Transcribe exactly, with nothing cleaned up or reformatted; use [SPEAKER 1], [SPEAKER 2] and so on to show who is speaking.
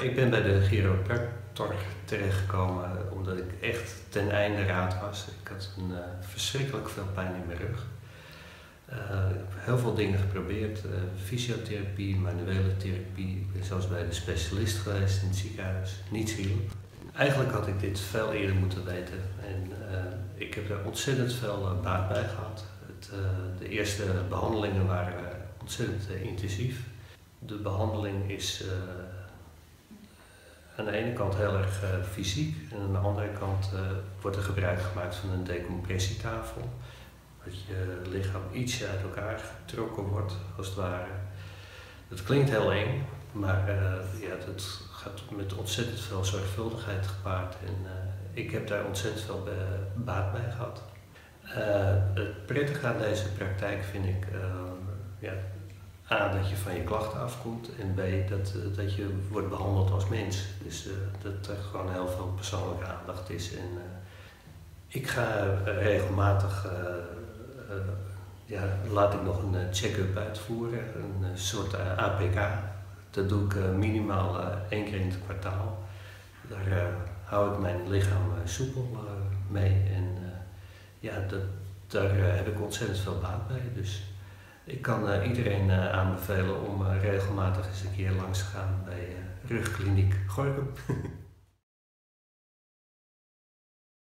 [SPEAKER 1] Ik ben bij de chiropractor terechtgekomen omdat ik echt ten einde raad was. Ik had een, uh, verschrikkelijk veel pijn in mijn rug. Uh, ik heb heel veel dingen geprobeerd, uh, fysiotherapie, manuele therapie. Ik ben zelfs bij de specialist geweest in het ziekenhuis. Niets hielp. Eigenlijk had ik dit veel eerder moeten weten en uh, ik heb er ontzettend veel uh, baat bij gehad. Het, uh, de eerste behandelingen waren uh, ontzettend uh, intensief. De behandeling is uh, aan de ene kant heel erg uh, fysiek en aan de andere kant uh, wordt er gebruik gemaakt van een decompressietafel. Dat je lichaam ietsje uit elkaar getrokken wordt, als het ware. Dat klinkt heel eng, maar uh, ja, dat gaat met ontzettend veel zorgvuldigheid gepaard en uh, ik heb daar ontzettend veel baat bij gehad. Uh, het prettige aan deze praktijk vind ik uh, ja, A, dat je van je klachten afkomt en B, dat, uh, dat je wordt behandeld als mens. Dus uh, dat er gewoon heel veel persoonlijke aandacht is. En, uh, ik ga uh, regelmatig, uh, uh, ja, laat ik nog een uh, check-up uitvoeren, een uh, soort uh, A P K. Dat doe ik uh, minimaal uh, één keer in het kwartaal. Daar uh, hou ik mijn lichaam uh, soepel uh, mee en uh, ja, dat, daar uh, heb ik ontzettend veel baat bij. Dus ik kan uh, iedereen uh, aanbevelen om uh, regelmatig eens een keer langs te gaan bij uh, Rugkliniek Gorinchem.